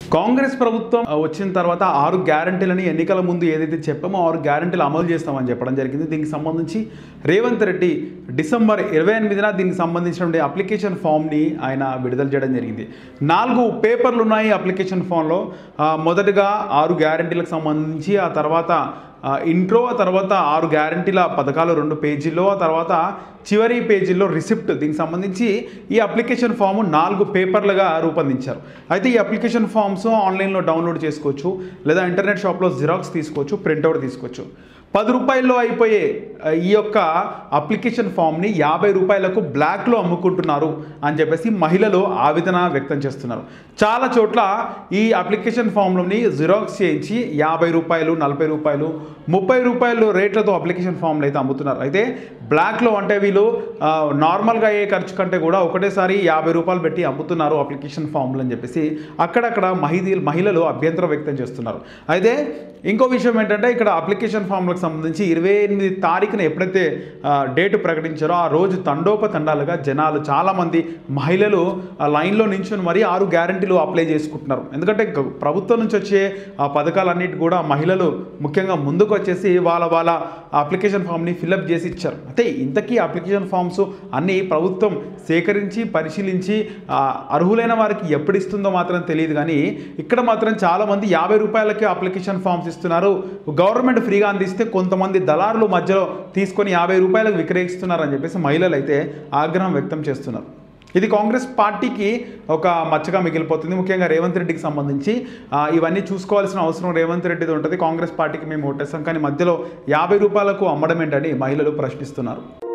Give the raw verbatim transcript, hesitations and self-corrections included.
కాంగ్రెస్ ప్రభుత్వం వచ్చిన తర్వాత ఆరు గ్యారంటీలని ఎన్నికల ముందు ఏదైతే చెప్పామో ఆరు గ్యారంటీలు అమలు చేస్తామని చెప్పడం జరిగింది. దీనికి సంబంధించి రేవంత్ రెడ్డి డిసెంబర్ ఇరవై ఎనిమిదిన దీనికి సంబంధించిన అప్లికేషన్ ఫామ్ని ఆయన విడుదల చేయడం జరిగింది. నాలుగు పేపర్లు ఉన్నాయి అప్లికేషన్ ఫామ్లో. మొదటగా ఆరు గ్యారంటీలకు సంబంధించి, ఆ తర్వాత ఇంట్రో, ఆ తర్వాత ఆరు గ్యారంటీల పథకాలు రెండు పేజీల్లో, ఆ తర్వాత చివరి పేజీల్లో రిసిప్ట్. దీనికి సంబంధించి ఈ అప్లికేషన్ ఫామ్ నాలుగు పేపర్లుగా రూపొందించారు. అయితే ఈ అప్లికేషన్ ఫామ్స్ ఆన్లైన్లో డౌన్లోడ్ చేసుకోవచ్చు, లేదా ఇంటర్నెట్ షాప్లో జిరాక్స్ తీసుకోవచ్చు, ప్రింట్అవుట్ తీసుకోవచ్చు. పది రూపాయల్లో అయిపోయే ఈ యొక్క అప్లికేషన్ ఫామ్ని యాభై రూపాయలకు బ్లాక్లో అమ్ముకుంటున్నారు అని చెప్పేసి మహిళలు ఆవేదన వ్యక్తం చేస్తున్నారు. చాలా చోట్ల ఈ అప్లికేషన్ ఫామ్లోని జిరాక్స్ చేయించి యాభై రూపాయలు, నలభై రూపాయలు, ముప్పై రూపాయలు రేట్లతో అప్లికేషన్ ఫామ్లు అయితే అమ్ముతున్నారు. అయితే బ్లాక్లో అంటే వీళ్ళు నార్మల్గా అయ్యే ఖర్చు కంటే కూడా ఒకటేసారి యాభై రూపాయలు పెట్టి అమ్ముతున్నారు అప్లికేషన్ ఫామ్లు అని చెప్పేసి అక్కడక్కడ మహిళ మహిళలు అభ్యంతరం వ్యక్తం చేస్తున్నారు. అయితే ఇంకో విషయం ఏంటంటే, ఇక్కడ అప్లికేషన్ ఫామ్లకు సంబంధించి ఇరవై ఎనిమిది తారీఖున ఎప్పుడైతే డేటు ప్రకటించారో ఆ రోజు తండోపతండాలుగా జనాలు చాలామంది మహిళలు లైన్లో నించుని మరీ ఆరు గ్యారంటీలు అప్లై చేసుకుంటున్నారు. ఎందుకంటే ప్రభుత్వం నుంచి వచ్చే ఆ పథకాలన్నిటి కూడా మహిళలు ముఖ్యంగా ముందుకు వచ్చేసి వాళ్ళ వాళ్ళ అప్లికేషన్ ఫామ్ని ఫిల్అప్ చేసి ఇచ్చారు. అయితే ఇంతకీ అప్లికేషన్ ఫామ్స్ అన్నీ ప్రభుత్వం సేకరించి పరిశీలించి అర్హులైన వారికి ఎప్పుడు ఇస్తుందో మాత్రం తెలియదు. కానీ ఇక్కడ మాత్రం చాలామంది యాభై రూపాయలకే అప్లికేషన్ ఫామ్స్ ఇస్తున్నారు, గవర్నమెంట్ ఫ్రీగా అందిస్తే కొంతమంది దళారులు మధ్యలో తీసుకొని యాభై రూపాయలకు విక్రయిస్తున్నారు అని చెప్పేసి మహిళలు అయితే ఆగ్రహం వ్యక్తం చేస్తున్నారు. ఇది కాంగ్రెస్ పార్టీకి ఒక మచ్చగా మిగిలిపోతుంది. ముఖ్యంగా రేవంత్ రెడ్డికి సంబంధించి ఇవన్నీ చూసుకోవాల్సిన అవసరం రేవంత్ రెడ్డిది ఉంటుంది. కాంగ్రెస్ పార్టీకి మేము ఓటేస్తాం, కానీ మధ్యలో యాభై రూపాయలకు అమ్మడం ఏంటని మహిళలు ప్రశ్నిస్తున్నారు.